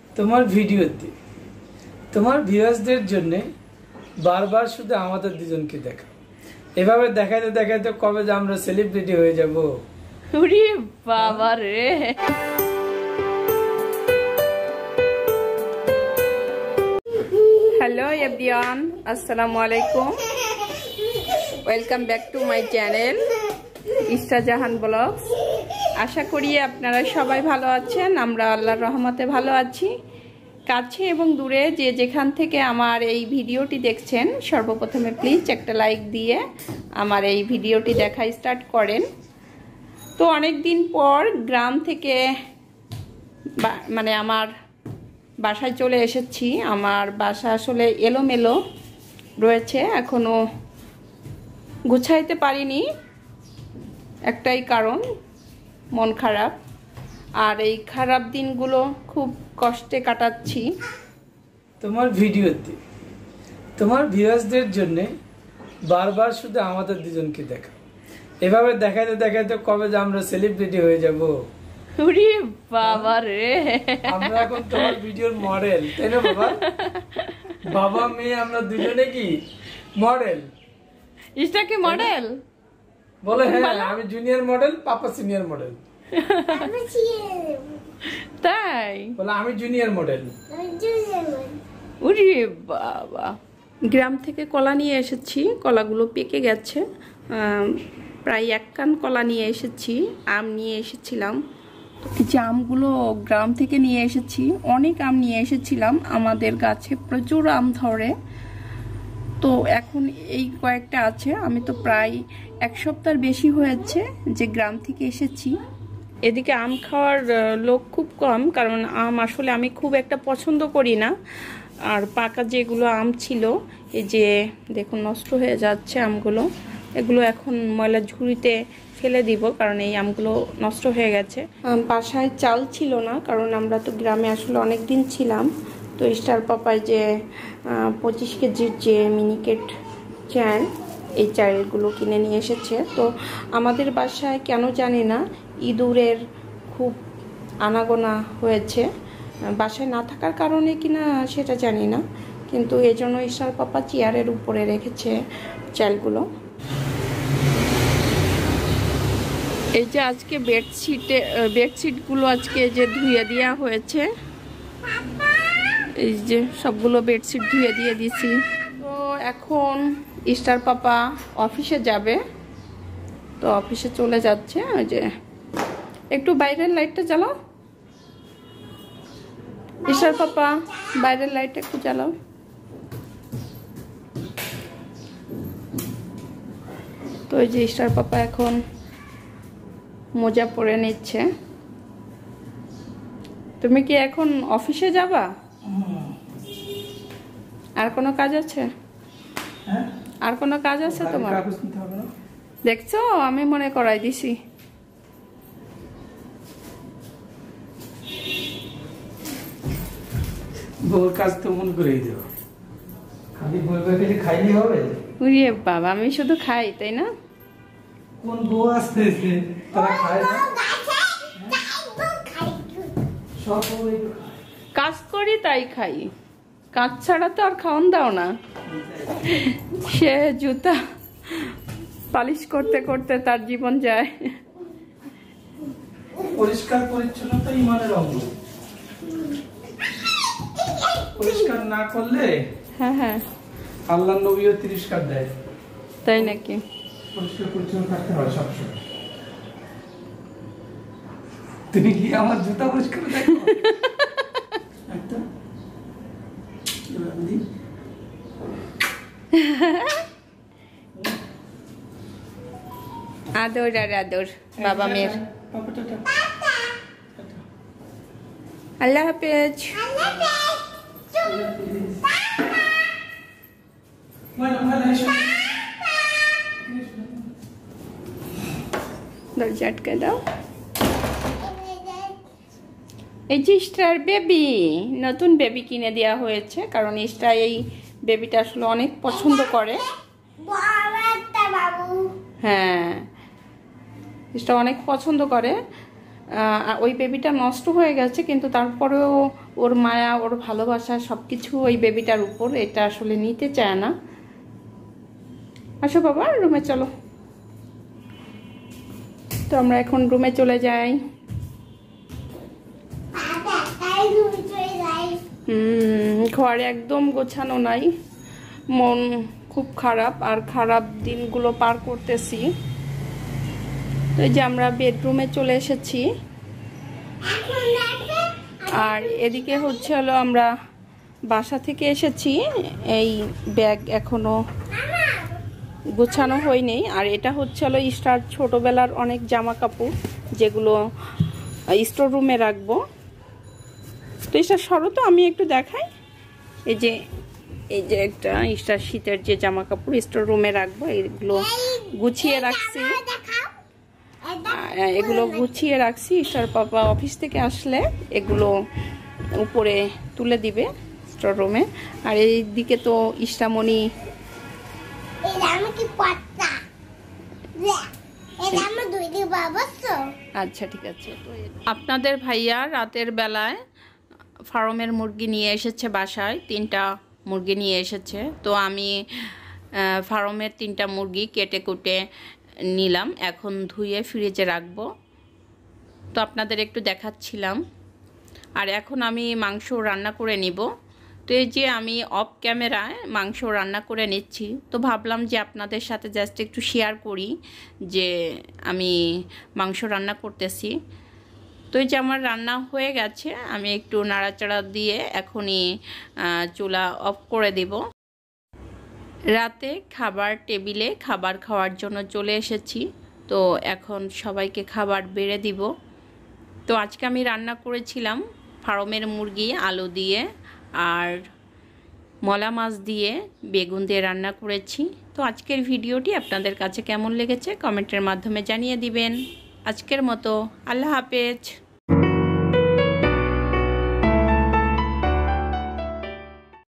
তোমার ভিডিওতে তোমার ভিউয়ার্সদের জন্য বারবার শুধু আমাদের দুজনকে দেখা, এভাবে দেখাইতে দেখাইতে কবে যে আমরা সেলিব্রিটি হয়ে যাব। ওরে বাবা রে। হ্যালো এভরিওয়ান, আসসালামু আলাইকুম, welcome back to my channel Istar Jahan blogs. আশা করি আপনারা সবাই ভালো আছেন, আমরা আল্লাহর রহমতে ভালো আছি। কাছে এবং দূরে যে যেখান থেকে আমার এই ভিডিওটি দেখছেন, সর্বপ্রথমে প্লিজ একটা লাইক দিয়ে আমার এই ভিডিওটি দেখা স্টার্ট করেন। তো অনেক দিন পর গ্রাম থেকে আমার বাসায় চলে এসেছি। আমার বাসা আসলে এলোমেলো রয়েছে, এখনো গুছাইতে পারিনি, একটাই কারণ মন খারাপ। আর এই খারাপ দিনগুলো খুব কষ্টে কাটাচ্ছি। তোমার ভিডিওতে তোমার ভিউয়ার্সদের জন্য বারবার শুধু আমাদের দুজনকে দেখা, এভাবে দেখাইতে দেখাইতে কবে যে আমরা সেলিব্রিটি হয়ে যাব। ওরে বাবা রে, আমরা এখন তোমার ভিডিওর মডেল, তাই না বাবা? বাবা মেয়ে আমরা দুজনে কি মডেল? ইস্টা কি মডেল? বলে হ্যাঁ, আমি junior model, papa senior model. তাই বলে আমি জুনিয়র মডেল। ওরে বাবা। গ্রাম থেকে কলা নিয়ে এসেছি, কলাগুলো পেকে গেছে। প্রায় 1 কান কলা নিয়ে এসেছি, আম নিয়ে এসেছিলাম। যে আমগুলো গ্রাম থেকে নিয়ে এসেছি, অনেক আম নিয়ে এসেছিলাম, আমাদের গাছে প্রচুর আম ধরে। তো এখন এই কয়েকটা আছে। আমি তো প্রায় 1 সপ্তাহ বেশি হয়েছে যে গ্রাম থেকে এসেছি। এদিকে আম খাওয়ার লোক খুব কম, কারণ আম আসলে আমি খুব একটা পছন্দ করি না। আর পাকা যেগুলো আম ছিল, এই যে দেখুন নষ্ট হয়ে যাচ্ছে আমগুলো, এগুলো এখন ময়লা ঝুড়িতে ফেলে দিব, কারণ এই আমগুলো নষ্ট হয়ে গেছে। বাসায় চাল ছিল না, কারণ আমরা তো গ্রামে আসলে অনেক দিন ছিলাম। তো স্টার পাপায় যে 25 কেজির যে মিনিকেট চাল, এই চালগুলো কিনে নিয়ে এসেছে। তো আমাদের বাসায় কেন জানি না ইঁদুরের খুব আনাগোনা হয়েছে, বাসায় না থাকার কারণে কিনা সেটা জানি না, কিন্তু এই জন্য স্টার পাপা চেয়ারের উপরে রেখেছে চালগুলো। এই যে আজকে বেডশিটগুলো আজকে যে ধুয়ে দেওয়া হয়েছে, এই যে সবগুলো বেডশিট ধুয়ে দিয়ে দিছি। তো এখন স্টার পাপা অফিসে যাবে, তো অফিসে চলে যাচ্ছে। ওই যে একটু বাইরের লাইটটা জ্বালাও স্টার পাপা, বাইরের লাইটটা একটু জ্বালাও। তো এই যে স্টার পাপা এখন মোজা পরে নিচ্ছে। তুমি কি এখন অফিসে যাবা? আর কোনো কাজ আছে? আর কোনো কাজ আছে তোমার? দেখছো, আমি মনে করাই দিছি। বউর কাজ তো মন করেই দেব, খালি বই বই খাইলে হবে? উড়িয়ে বাবা, আমি শুধু খাই, তাই না? কোন বউ আসছে তারা খায় না? কাজ করি তাই খাই, কাজ ছাড়া তো আর খাওয়ান দাও না। সে জুতা পালিশ করতে করতে তার জীবন যায়। পরিষ্কার পরিচ্ছন্নতা ইমানের অঙ্গ, পরিষ্কার না করলে হ্যাঁ হ্যাঁ, আল্লাহ নবীও তিরস্কার দেয়। তাই নাকি? পরিষ্কার পরিচ্ছন্ন থাকতে হয় সবসময়। তুমি কি আমার জুতা পরিষ্কার দেখো? আদর আর আদর বাবা মেয়ের। আল্লাহ হাফেজ। দরজা আটকে দাও। এই যে স্টার বেবি, নতুন বেবি কিনে দেওয়া হয়েছে, কারণ স্টার এই বেবিটা আসলে অনেক পছন্দ করে। হ্যাঁ, স্টার অনেক পছন্দ করে। ওই বেবিটা নষ্ট হয়ে গেছে, কিন্তু তারপরেও ওর মায়া, ওর ভালোবাসা সব কিছু ওই বেবিটার উপর, এটা আসলে নিতে চায় না। আসো বাবা, রুমে চলো। তো আমরা এখন রুমে চলে যাই। ঘরে একদম গোছানো নাই, মন খুব খারাপ, আর খারাপ দিনগুলো পার করতেছি। তো এই যে আমরা বেডরুমে চলে এসেছি, আর এদিকে হচ্ছে হলো আমরা বাসা থেকে এসেছি। এই ব্যাগ এখনো গোছানো হয়নি। আর এটা হচ্ছে হলো স্টার ছোটবেলার অনেক জামা কাপড়, যেগুলো স্টোর রুমে রাখবো। তো এটা সরো তো, আমি একটু দেখাই। এই যে একটা স্টার শীতের যে জামা কাপড় স্টোর রুমে রাখবো, এগুলো গুছিয়ে রাখছি। এগুলো গুছিয়ে রাখছি, স্টার পাপা অফিস থেকে আসলে এগুলো উপরে তুলে দিবে স্টোর রুমে। আর এই দিকে তো ইষ্টামণি, আচ্ছা ঠিক আছে। তো আপনাদের ভাইয়া রাতের বেলায় ফার্মের মুরগি নিয়ে এসেছে বাসায়, 3টা মুরগি নিয়ে এসেছে। তো আমি ফার্মের 3টা মুরগি কেটে কুটে নিলাম, এখন ধুয়ে ফ্রিজে রাখবো। তো আপনাদের একটু দেখাচ্ছিলাম। আর এখন আমি মাংস রান্না করে নিব। তো এই যে আমি অফ ক্যামেরায় মাংস রান্না করে নিচ্ছি। তো ভাবলাম যে আপনাদের সাথে জাস্ট একটু শেয়ার করি যে আমি মাংস রান্না করতেছি। তো এই যে আমার রান্না হয়ে গেছে, আমি একটু নাড়াচাড়া দিয়ে এখনই চুলা অফ করে দিব। রাতে খাবার টেবিলে খাবার খাওয়ার জন্য চলে এসেছি। তো এখন সবাইকে খাবার বেড়ে দিব। তো আজকে আমি রান্না করেছিলাম ফার্মের মুরগি আলু দিয়ে আর মলা মাছ দিয়ে বেগুন দিয়ে রান্না করেছি। তো আজকের ভিডিওটি আপনাদের কাছে কেমন লেগেছে কমেন্টের মাধ্যমে জানিয়ে দিবেন। আজকের মতো আল্লাহ হাফেজ।